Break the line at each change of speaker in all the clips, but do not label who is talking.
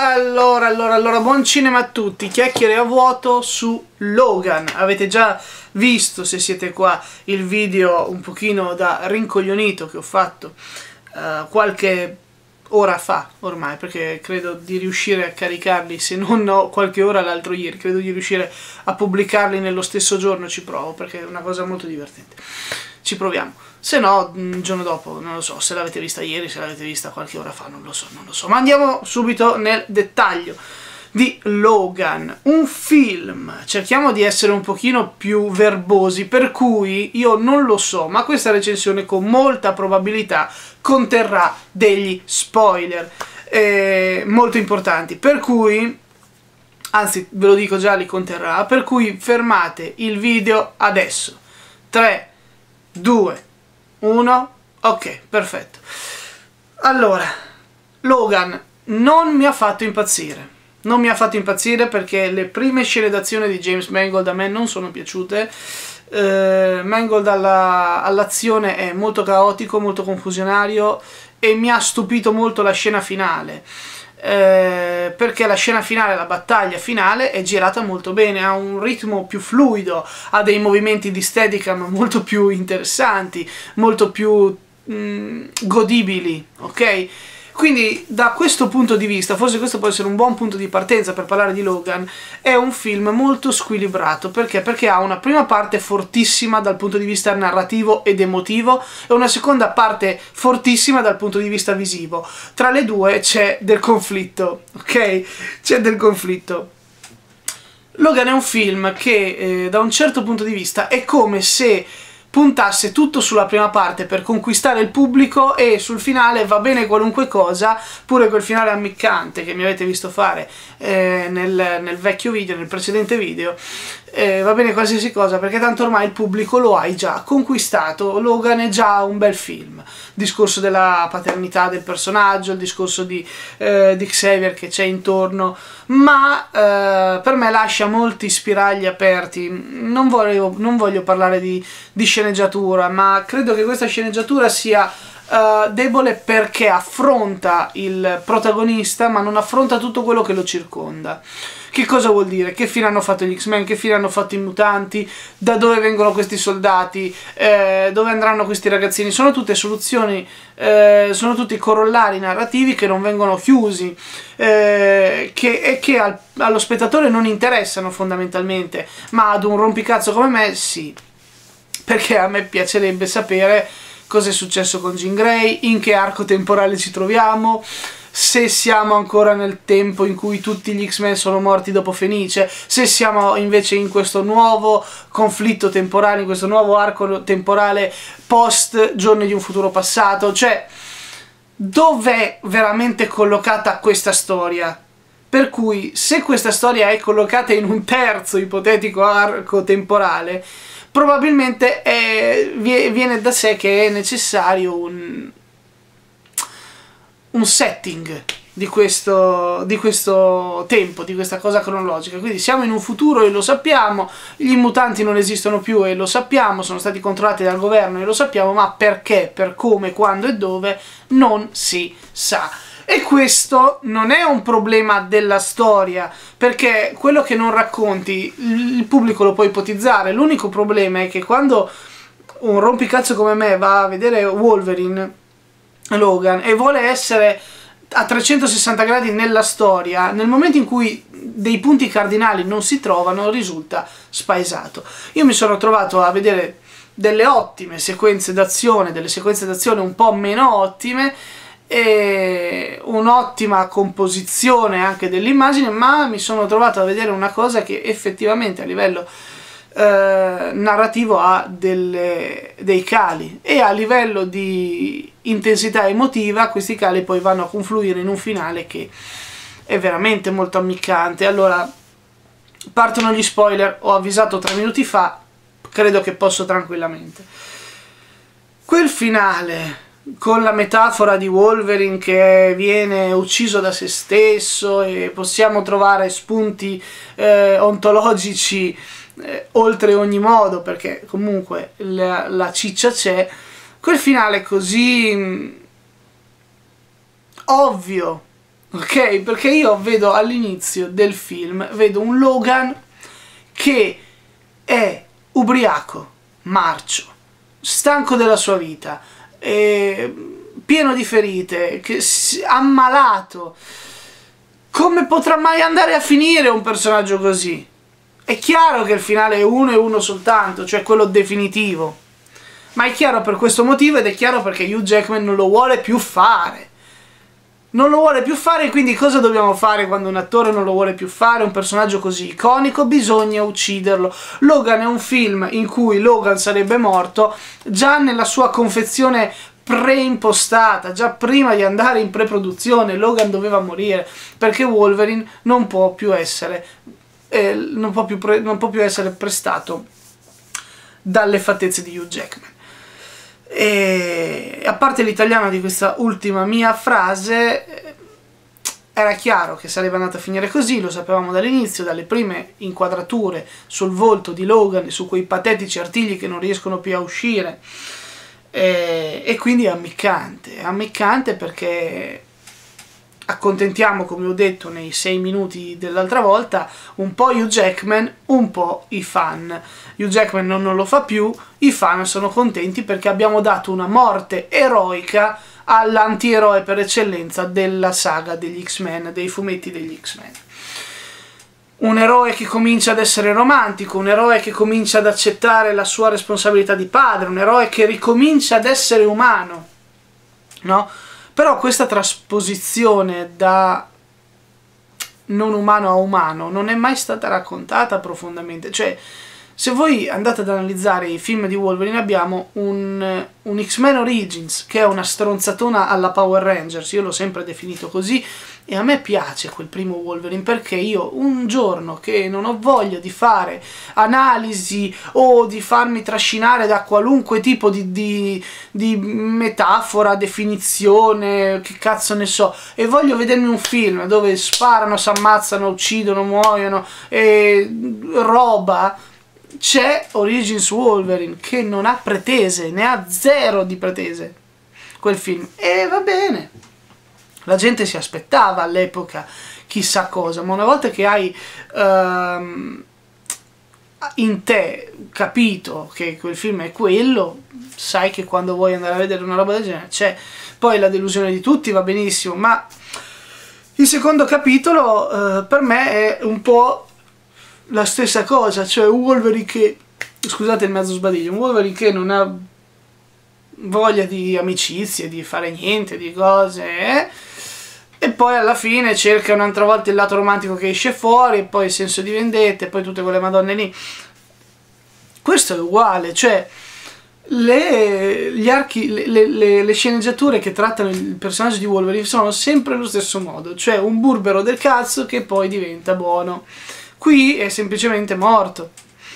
Allora, buon cinema a tutti, chiacchiere a vuoto su Logan. Avete già visto, se siete qua, il video un pochino da rincoglionito che ho fatto qualche ora fa ormai, perché credo di riuscire a caricarli, se non ho qualche ora l'altro ieri, credo di riuscire a pubblicarli nello stesso giorno. Ci provo, perché è una cosa molto divertente. Ci proviamo. Se no, un giorno dopo, non lo so, se l'avete vista ieri, se l'avete vista qualche ora fa, non lo so. Ma andiamo subito nel dettaglio di Logan, un film. Cerchiamo di essere un pochino più verbosi, per cui io non lo so, ma questa recensione con molta probabilità conterrà degli spoiler molto importanti, per cui, anzi ve lo dico già, li conterrà, per cui fermate il video adesso. 3, 2, 1, ok, perfetto. Allora, Logan non mi ha fatto impazzire. Non mi ha fatto impazzire perché le prime scene d'azione di James Mangold a me non sono piaciute. Mangold all'azione è molto caotico, molto confusionario, e mi ha stupito molto la scena finale. Perché la scena finale, la battaglia finale è girata molto bene, ha un ritmo più fluido, ha dei movimenti di Steadicam molto più interessanti, molto più godibili, ok? Quindi da questo punto di vista, forse questo può essere un buon punto di partenza per parlare di Logan. È un film molto squilibrato. Perché? Perché ha una prima parte fortissima dal punto di vista narrativo ed emotivo e una seconda parte fortissima dal punto di vista visivo. Tra le due c'è del conflitto, ok? C'è del conflitto. Logan è un film che da un certo punto di vista è come se puntasse tutto sulla prima parte per conquistare il pubblico, e sul finale va bene qualunque cosa, pure quel finale ammiccante che mi avete visto fare nel vecchio video, nel precedente video, va bene qualsiasi cosa, perché tanto ormai il pubblico lo hai già conquistato. Logan è già un bel film. Il discorso della paternità del personaggio, il discorso di Xavier che c'è intorno, ma per me lascia molti spiragli aperti. Non voglio parlare di sceneggiatura, ma credo che questa sceneggiatura sia debole perché affronta il protagonista ma non affronta tutto quello che lo circonda. Che cosa vuol dire? Che fine hanno fatto gli X-Men? Che fine hanno fatto i mutanti? Da dove vengono questi soldati? Dove andranno questi ragazzini? Sono tutte soluzioni, sono tutti corollari narrativi che non vengono chiusi, e che allo spettatore non interessano fondamentalmente, ma ad un rompicazzo come me sì. Perché a me piacerebbe sapere cosa è successo con Jean Grey, in che arco temporale ci troviamo, se siamo ancora nel tempo in cui tutti gli X-Men sono morti dopo Fenice, se siamo invece in questo nuovo conflitto temporale, in questo nuovo arco temporale post Giorni di un futuro passato. Cioè, dov'è veramente collocata questa storia? Per cui, se questa storia è collocata in un terzo ipotetico arco temporale, probabilmente viene da sé che è necessario un setting di questo tempo, di questa cosa cronologica. Quindi siamo in un futuro e lo sappiamo, gli mutanti non esistono più e lo sappiamo, sono stati controllati dal governo e lo sappiamo, ma perché, per come, quando e dove non si sa. E questo non è un problema della storia, perché quello che non racconti il pubblico lo può ipotizzare. L'unico problema è che quando un rompicazzo come me va a vedere Wolverine, Logan, e vuole essere a 360 gradi nella storia, nel momento in cui dei punti cardinali non si trovano, risulta spaesato. Io mi sono trovato a vedere delle ottime sequenze d'azione, delle sequenze d'azione un po' meno ottime, e un'ottima composizione anche dell'immagine, ma mi sono trovato a vedere una cosa che effettivamente a livello narrativo ha dei cali, e a livello di intensità emotiva questi cali poi vanno a confluire in un finale che è veramente molto ammiccante. Allora, partono gli spoiler, ho avvisato 3 minuti fa, credo che posso tranquillamente. Quel finale con la metafora di Wolverine che viene ucciso da se stesso, e possiamo trovare spunti ontologici oltre ogni modo, perché comunque la ciccia c'è. Quel finale così ovvio ok? Perché io vedo all'inizio del film, vedo un Logan che è ubriaco, marcio, stanco della sua vita, pieno di ferite, ammalato. Come potrà mai andare a finire un personaggio così? È chiaro che il finale è uno e uno soltanto, cioè quello definitivo. Ma è chiaro per questo motivo, ed è chiaro perché Hugh Jackman non lo vuole più fare. Non lo vuole più fare, quindi cosa dobbiamo fare quando un attore non lo vuole più fare? Un personaggio così iconico, bisogna ucciderlo. Logan è un film in cui Logan sarebbe morto già nella sua confezione preimpostata, già prima di andare in preproduzione. Logan doveva morire, perché Wolverine non può più essere non può più essere prestato dalle fattezze di Hugh Jackman. E a parte l'italiano di questa ultima mia frase, era chiaro che sarebbe andata a finire così, lo sapevamo dall'inizio, dalle prime inquadrature sul volto di Logan e su quei patetici artigli che non riescono più a uscire, e quindi è ammiccante perché accontentiamo, come ho detto nei 6 minuti dell'altra volta, un po' Hugh Jackman, un po' i fan. Hugh Jackman non lo fa più, i fan sono contenti perché abbiamo dato una morte eroica all'antieroe per eccellenza della saga degli X-Men, dei fumetti degli X-Men. Un eroe che comincia ad essere romantico, un eroe che comincia ad accettare la sua responsabilità di padre, un eroe che ricomincia ad essere umano, no? Però questa trasposizione da non umano a umano non è mai stata raccontata profondamente. Cioè, se voi andate ad analizzare i film di Wolverine, abbiamo un X-Men Origins che è una stronzatona alla Power Rangers, io l'ho sempre definito così, e a me piace quel primo Wolverine perché io un giorno che non ho voglia di fare analisi o di farmi trascinare da qualunque tipo di metafora, definizione, che cazzo ne so, e voglio vedermi un film dove sparano, si ammazzano, uccidono, muoiono e roba, c'è Origins Wolverine che non ha pretese, ne ha zero di pretese quel film, e va bene. La gente si aspettava all'epoca chissà cosa, ma una volta che hai in te capito che quel film è quello, sai che quando vuoi andare a vedere una roba del genere c'è. Poi la delusione di tutti va benissimo, ma il secondo capitolo per me è un po' la stessa cosa, cioè un Wolverine che, scusate il mezzo sbadiglio, un Wolverine che non ha voglia di amicizie, di fare niente, di cose, e poi alla fine cerca un'altra volta il lato romantico che esce fuori, e poi il senso di vendetta, e poi tutte quelle madonne lì. Questo è uguale, cioè le sceneggiature che trattano il personaggio di Wolverine sono sempre allo stesso modo, cioè un burbero del cazzo che poi diventa buono. Qui è semplicemente morto.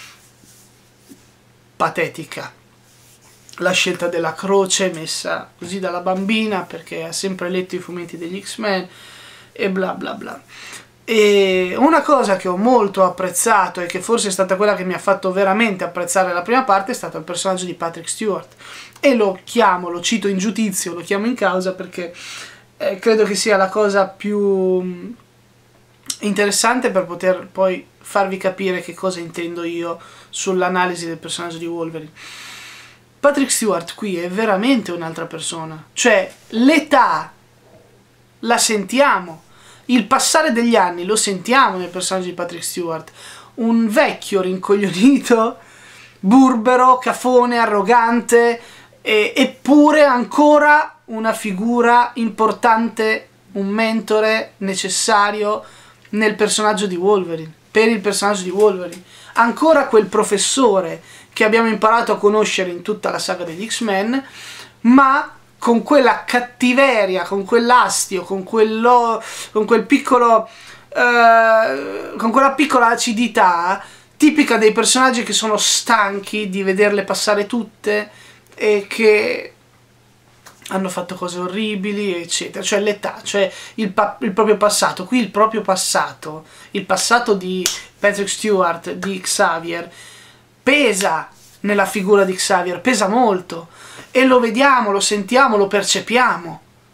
Patetica la scelta della croce messa così dalla bambina perché ha sempre letto i fumetti degli X-Men e bla bla bla. E una cosa che ho molto apprezzato e che forse è stata quella che mi ha fatto veramente apprezzare la prima parte è stato il personaggio di Patrick Stewart, e lo cito in giudizio, lo chiamo in causa perché credo che sia la cosa più interessante per poter poi farvi capire che cosa intendo io sull'analisi del personaggio di Wolverine. Patrick Stewart qui è veramente un'altra persona, cioè l'età la sentiamo, il passare degli anni lo sentiamo nel personaggio di Patrick Stewart, un vecchio rincoglionito, burbero, cafone, arrogante, eppure ancora una figura importante, un mentore necessario nel personaggio di Wolverine, per il personaggio di Wolverine, ancora quel professore che abbiamo imparato a conoscere in tutta la saga degli X-Men, ma con quella cattiveria, con quell'astio, con quel piccolo, con quella piccola acidità tipica dei personaggi che sono stanchi di vederle passare tutte e che hanno fatto cose orribili, eccetera. Cioè l'età, cioè il proprio passato. Qui il proprio passato, il passato di Patrick Stewart, di Xavier, pesa nella figura di Xavier, pesa molto, e lo vediamo, lo sentiamo, lo percepiamo.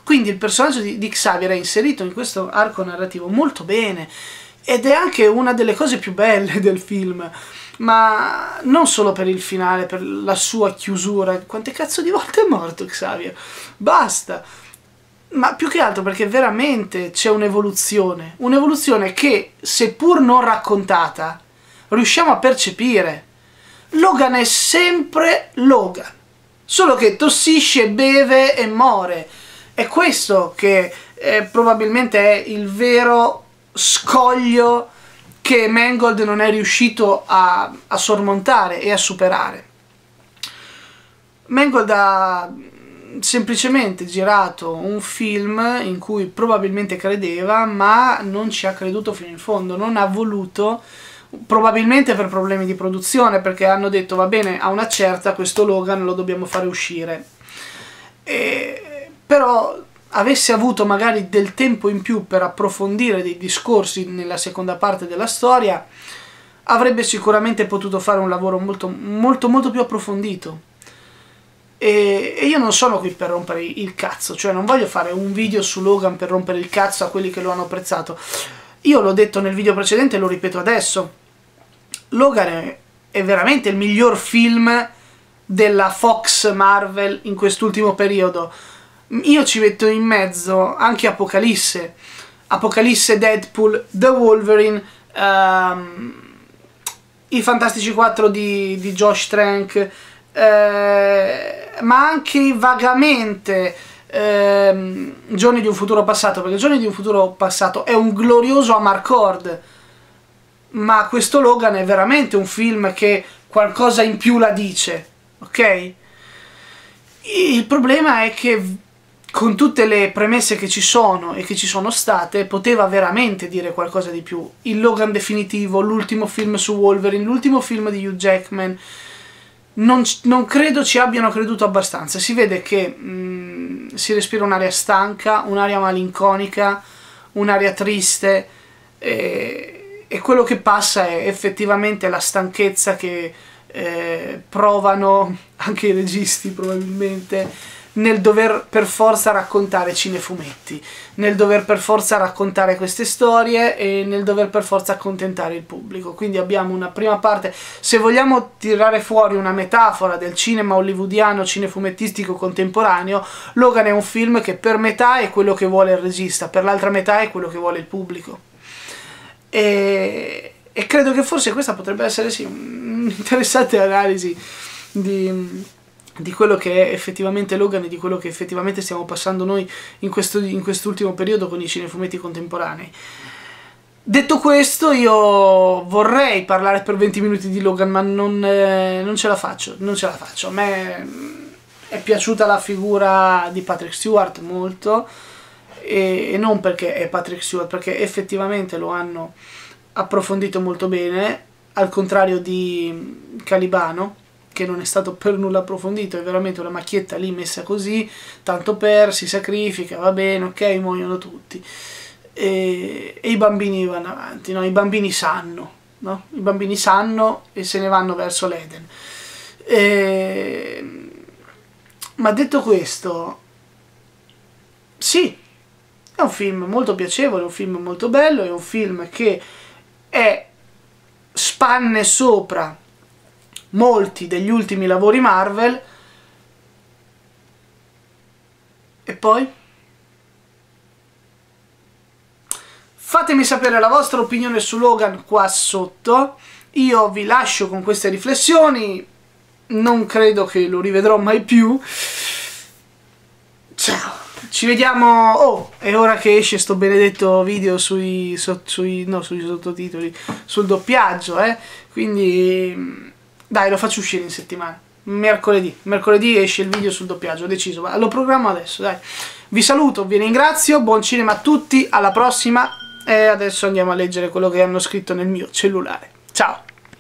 Quindi il personaggio di Xavier è inserito in questo arco narrativo molto bene, ed è anche una delle cose più belle del film, ma non solo per il finale, per la sua chiusura. Quante cazzo di volte è morto Xavier? Basta! Ma più che altro perché veramente c'è un'evoluzione che, seppur non raccontata, riusciamo a percepire. Logan è sempre Logan, solo che tossisce, beve e muore. È questo che probabilmente è il vero scoglio che Mangold non è riuscito a sormontare e a superare. Mangold ha semplicemente girato un film in cui probabilmente credeva, ma non ci ha creduto fino in fondo, non ha voluto, probabilmente per problemi di produzione, perché hanno detto va bene, a una certa questo Logan lo dobbiamo fare uscire. Però avesse avuto magari del tempo in più per approfondire dei discorsi nella seconda parte della storia, avrebbe sicuramente potuto fare un lavoro molto più approfondito. E io non sono qui per rompere il cazzo, cioè non voglio fare un video su Logan per rompere il cazzo a quelli che lo hanno apprezzato. Io l'ho detto nel video precedente e lo ripeto adesso: Logan è veramente il miglior film della Fox Marvel in quest'ultimo periodo. Io ci metto in mezzo anche Apocalisse, Deadpool, The Wolverine, i Fantastici 4 di Josh Trank, ma anche vagamente Giorni di un futuro passato, perché Giorni di un futuro passato è un glorioso Amarcord, ma questo Logan è veramente un film che qualcosa in più la dice, ok? Il problema è che con tutte le premesse che ci sono e che ci sono state, poteva veramente dire qualcosa di più. Il Logan definitivo, l'ultimo film su Wolverine, l'ultimo film di Hugh Jackman, non credo ci abbiano creduto abbastanza. Si vede che si respira un'aria stanca, un'aria malinconica, un'aria triste, e quello che passa è effettivamente la stanchezza che provano anche i registi probabilmente nel dover per forza raccontare cinefumetti, nel dover per forza raccontare queste storie e nel dover per forza accontentare il pubblico. Quindi abbiamo una prima parte, se vogliamo tirare fuori una metafora del cinema hollywoodiano cinefumettistico contemporaneo, Logan è un film che per metà è quello che vuole il regista, per l'altra metà è quello che vuole il pubblico. E credo che forse questa potrebbe essere sì un'interessante analisi di quello che è effettivamente Logan e di quello che effettivamente stiamo passando noi in quest'ultimo periodo con i cinefumetti contemporanei. Detto questo, io vorrei parlare per 20 minuti di Logan, ma non ce la faccio, A me è piaciuta la figura di Patrick Stewart molto, e non perché è Patrick Stewart, perché effettivamente lo hanno approfondito molto bene, al contrario di Calibano, che non è stato per nulla approfondito, è veramente una macchietta lì messa così, tanto per, si sacrifica, va bene, ok, muoiono tutti. E i bambini vanno avanti, no? I bambini sanno, no? I bambini sanno e se ne vanno verso l'Eden. Ma detto questo, sì, è un film molto piacevole, è un film molto bello, è un film che spanne sopra molti degli ultimi lavori Marvel. E poi fatemi sapere la vostra opinione su Logan qua sotto. Io vi lascio con queste riflessioni, non credo che lo rivedrò mai più. Ciao, ci vediamo. Oh, è ora che esce sto benedetto video sui sottotitoli, sul doppiaggio, quindi dai, lo faccio uscire in settimana. Mercoledì esce il video sul doppiaggio, ho deciso, ma lo programmo adesso, dai. Vi saluto, vi ringrazio, buon cinema a tutti, alla prossima, e adesso andiamo a leggere quello che hanno scritto nel mio cellulare. Ciao!